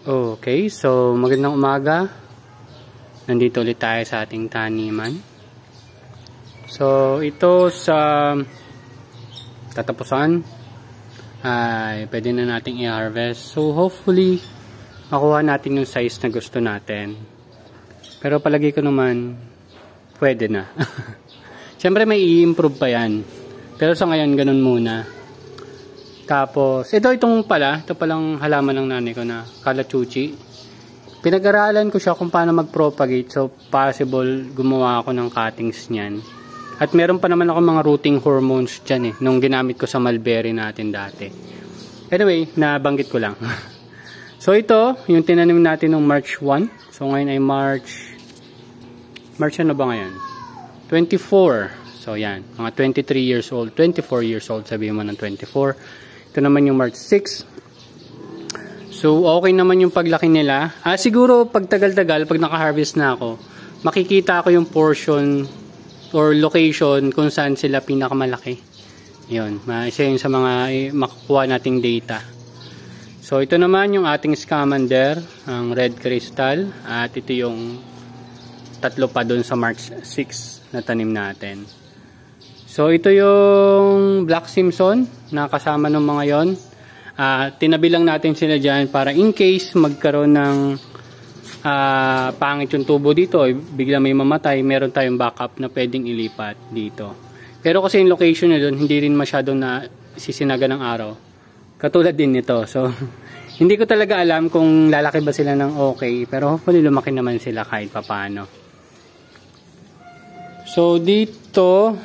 Okay, so magandang umaga. Nandito ulit tayo sa ating taniman. So ito sa tatapusan ay pwede na nating i-harvest. So hopefully makuha natin yung size na gusto natin. Pero palagi ko naman pwede na. Siyempre may i-improve pa yan. Pero sa ngayon ganun muna. Tapos, ito palang halaman ng nanay ko na kalachuchi. Pinag-aralan ko siya kung paano mag-propagate. So, possible gumawa ako ng cuttings niyan. At meron pa naman ako mga rooting hormones dyan nung ginamit ko sa mulberry natin dati. Anyway, nabanggit ko lang. So, ito, yung tinanim natin ng March 1. So, ngayon ay March ano ba ngayon? 24. So, yan. Mga 23 years old, 24 years old, sabihin mo ng 24. Ito naman yung March 6. So, okay naman yung paglaki nila. Siguro, pag tagal-tagal, pag naka-harvest na ako, makikita ko yung portion or location kung saan sila pinakamalaki. Yun. Isa yun sa mga makukuha nating data. So, ito naman yung ating scamander, ang red crystal. At ito yung tatlo pa dun sa March 6 na tanim natin. So, ito yung Black Simpson na kasama ng mga yon. Tinabi lang natin sila dyan para in case magkaroon ng pangit yung tubo dito, bigla may mamatay, meron tayong backup na pwedeng ilipat dito. Pero kasi yung location na doon, hindi rin masyadong na sisinaga ng araw. Katulad din nito. So, hindi ko talaga alam kung lalaki ba sila ng okay, pero hopefully lumaki naman sila kahit papano. So, dito...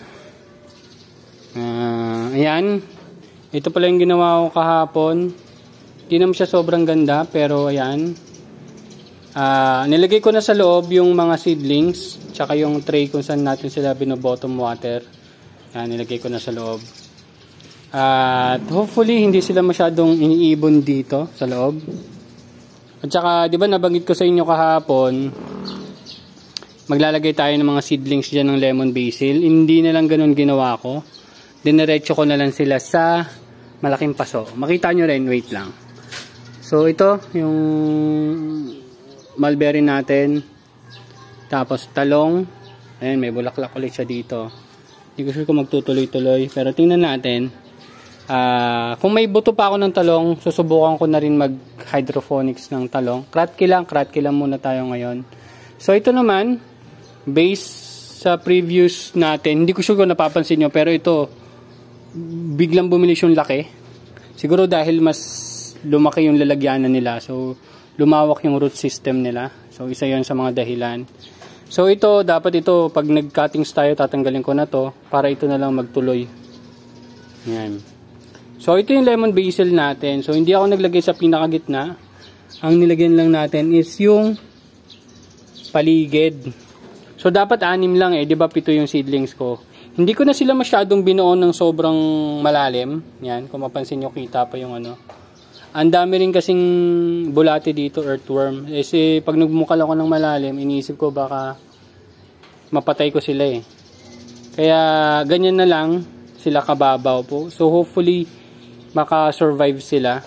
ayan, ito pala yung ginawa ko kahapon. Hindi naman siya sobrang ganda, pero ayan, nilagay ko na sa loob yung mga seedlings tsaka yung tray kung saan natin sila bino-bottom water. Ayan, nilagay ko na sa loob. At hopefully hindi sila masyadong iniibon dito sa loob. At saka, di ba nabanggit ko sa inyo kahapon, maglalagay tayo ng mga seedlings dyan ng lemon basil. Hindi na lang ganun ginawa ko. Dinerecho ko na lang sila sa malaking paso. Makita nyo rin, wait lang. So, ito, yung mulberry natin. Tapos, talong. Ayan, may bulaklak ulit siya dito. Hindi ko sure kung magtutuloy-tuloy. Pero tingnan natin. Kung may buto pa ako ng talong, susubukan ko na rin mag-hydroponics ng talong. Kratki lang muna tayo ngayon. So, ito naman, based sa previous natin, hindi ko sure kung napapansin nyo, pero ito, biglang bumilis yung laki. Siguro dahil mas lumaki yung lalagyanan nila. So, lumawak yung root system nila. So, isa yon sa mga dahilan. So, ito, dapat ito, pag nag-cuttings tayo, tatanggalin ko na to para ito na lang magtuloy. Yan. So, ito yung lemon basil natin. So, hindi ako naglagay sa pinakagitna. Ang nilagyan lang natin is yung paligid. So, dapat 6 lang di ba 7 yung seedlings ko. Hindi ko na sila masyadong binuon ng sobrang malalim. Yan, kung mapansin nyo, kita pa yung ano. Ang dami rin kasing bulate dito, earthworm. Kasi pag nagmukal ako ng malalim, iniisip ko baka mapatay ko sila Kaya ganyan na lang sila kababaw po. So hopefully maka-survive sila.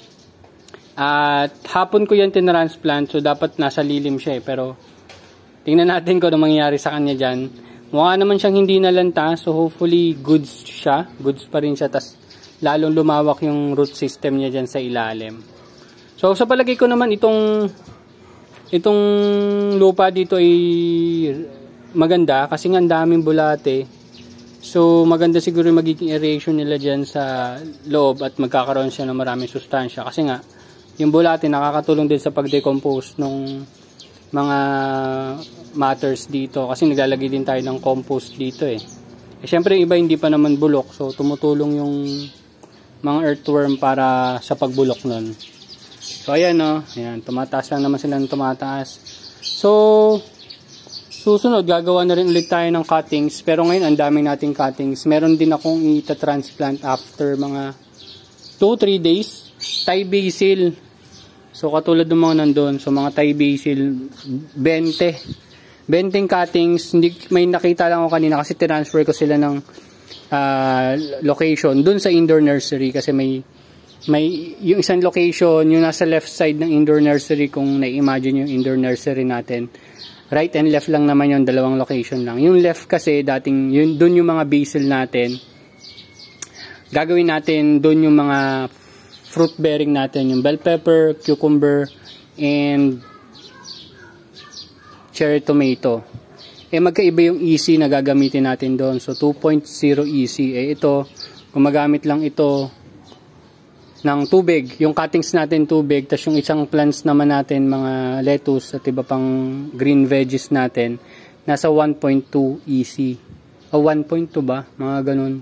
At hapon ko yan tinransplant, so dapat nasa lilim siya Pero tingnan natin kung ano mangyayari sa kanya dyan. Mukha naman siyang hindi nalanta, so hopefully goods siya. Goods pa rin siya, tas lalong lumawak yung root system niya dyan sa ilalim. So sa palagay ko naman itong lupa dito ay maganda kasi nga ang daming bulate. So maganda siguro yung magiging aeration nila dyan sa loob at magkakaroon siya ng maraming sustansya. Kasi nga yung bulate nakakatulong din sa pag-decompose nung mga matters dito kasi naglalagay din tayo ng compost dito syempre iba hindi pa naman bulok, so tumutulong yung mga earthworm para sa pagbulok nun. So ayan ayan, tumataas lang naman sila ng tumataas. So susunod gagawa na rin ulit tayo ng cuttings, pero ngayon ang dami nating cuttings. Meron din akong ita-transplant after mga 2-3 days. Thai basil. So, katulad ng mga nandun. So, mga Thai basil, 20 cuttings. May nakita lang ako kanina kasi transfer ko sila ng location dun sa indoor nursery kasi may may yung isang location, yung nasa left side ng indoor nursery, kung na-imagine yung indoor nursery natin, right and left lang naman yung dalawang location lang. Yung left kasi dating yun, doon yung mga basil natin. Gagawin natin doon yung mga fruit bearing natin, yung bell pepper, cucumber, and cherry tomato. Magkaiba yung EC na gagamitin natin doon. So 2.0 EC. Ito, gumagamit lang ito ng tubig. Yung cuttings natin tubig, tapos yung isang plants naman natin, mga lettuce at iba pang green veggies natin, nasa 1.2 EC. O 1.2 ba? Mga ganun.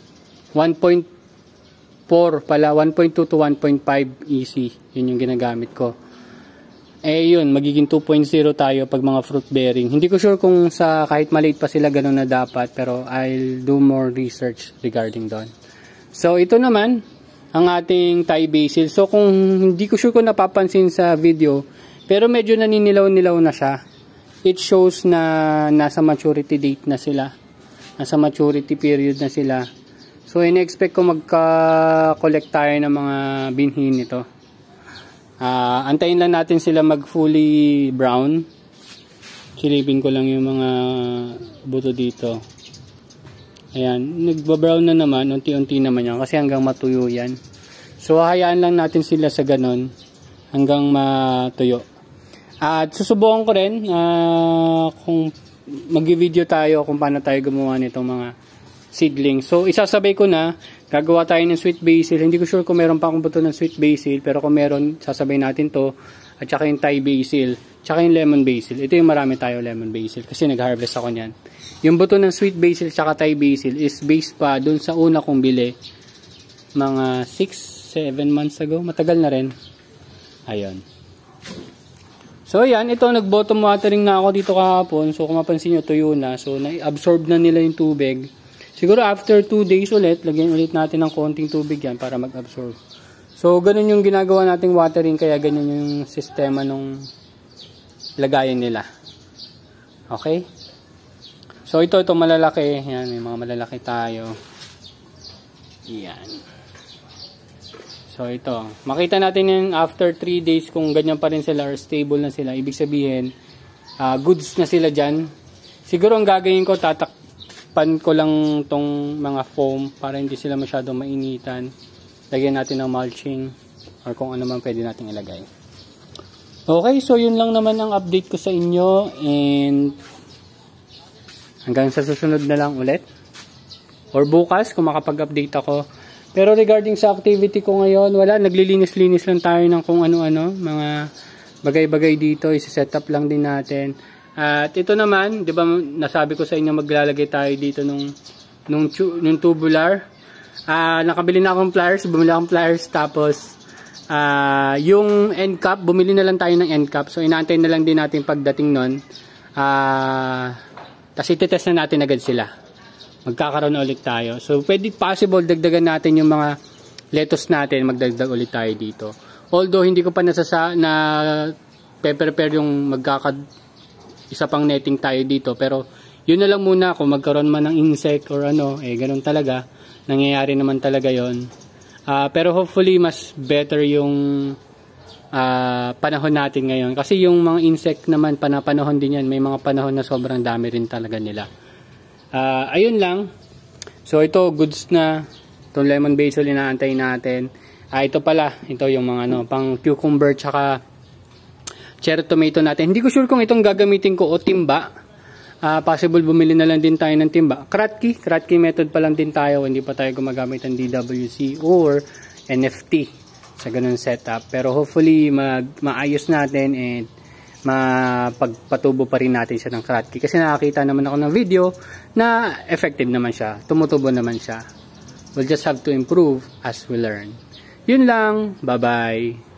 1.4 pala, 1.2 to 1.5 EC. Yun yung ginagamit ko. Yun, magiging 2.0 tayo pag mga fruit bearing. Hindi ko sure kung sa kahit maliit pa sila ganun na dapat, pero I'll do more research regarding doon. So ito naman ang ating Thai basil. So kung hindi ko sure kung napapansin sa video, pero medyo naninilaw-nilaw na siya. It shows na nasa maturity date na sila. Nasa maturity period na sila. So in-expect ko magka-collect tayo ng mga binhi nito. Antayin lang natin sila mag fully brown. Silipin ko lang yung mga buto dito. Ayan, nagbabrown na naman, unti-unti naman yan kasi hanggang matuyo yan. So hayaan lang natin sila sa ganon hanggang matuyo. At susubukan ko rin kung mag-video tayo kung paano tayo gumawa nitong mga seedling. So isasabay ko na, gagawa tayo ng sweet basil. Hindi ko sure kung meron pa akong buto ng sweet basil, pero kung meron, sasabay natin to. At saka yung Thai basil, tsaka yung lemon basil. Ito yung marami tayo lemon basil kasi nag-harvest ako niyan. Yung buto ng sweet basil tsaka Thai basil is based pa dun sa una kong bili. Mga 6-7 months ago. Matagal na rin. Ayun. So ayan, ito nag-bottom watering na ako dito kahapon. So kung mapansin nyo, tuyo na. So na-absorb na nila yung tubig. Siguro after 2 days ulit, lagyan ulit natin ng konting tubig yan para mag-absorb. So ganun yung ginagawa nating watering, kaya ganun yung sistema nung lagayan nila. Okay? So ito malalaki. Yan, may mga malalaki tayo. Yan. So ito, makita natin yung after 3 days kung ganyan pa rin sila or stable na sila. Ibig sabihin, goods na sila dyan. Siguro ang gagawin ko, tatakpan ko lang tong mga foam para hindi sila masyadong mainitan. Lagyan natin ng mulching or kung ano man pwede natin ilagay. Okay, so yun lang naman ang update ko sa inyo, and hanggang sa susunod na lang ulit or bukas kung makapag-update ako. Pero regarding sa activity ko ngayon, wala, naglilinis-linis lang tayo ng kung ano-ano, mga bagay-bagay dito, isi-set up lang din natin. At ito naman, 'di ba, nasabi ko sa inyo maglalagay tayo dito nung tubular. Nakabili na akong pliers, bumili akong pliers, tapos yung end cap, bumili na lang tayo ng end cap. So inaantay na lang din natin pagdating nun. Tapos itetest na natin agad sila. Magkakaroon na ulit tayo. So pwede possible dagdagan natin yung mga lettuce natin, magdagdag ulit tayo dito. Although hindi ko pa prepare yung isa pang netting tayo dito, pero yun na lang muna, kung magkaroon man ng insect or ano, ganun talaga. Nangyayari naman talaga yon. Pero hopefully mas better yung panahon natin ngayon. Kasi yung mga insect naman, panahon din yan. May mga panahon na sobrang dami rin talaga nila. Ayun lang. So ito, goods na. Itong lemon basil, inaantay natin. Ito pala. Ito yung mga pang cucumber tsaka cherry tomato natin. Hindi ko sure kung itong gagamitin ko o timba. Possible bumili na lang din tayo ng timba. Kratky method pa lang din tayo. Hindi pa tayo gumagamit ng DWC or NFT sa ganun setup. Pero hopefully maayos natin and mapagpatubo pa rin natin siya ng kratky. Kasi nakakita naman ako ng video na effective naman siya. Tumutubo naman siya. We'll just have to improve as we learn. Yun lang. Bye-bye.